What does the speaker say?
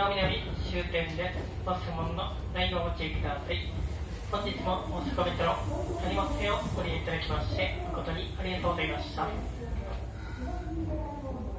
なおみなみ終点でご質問の内容をご注意ください。本日も大阪メトロ谷本線をご利用いただきまして誠にありがとうございました。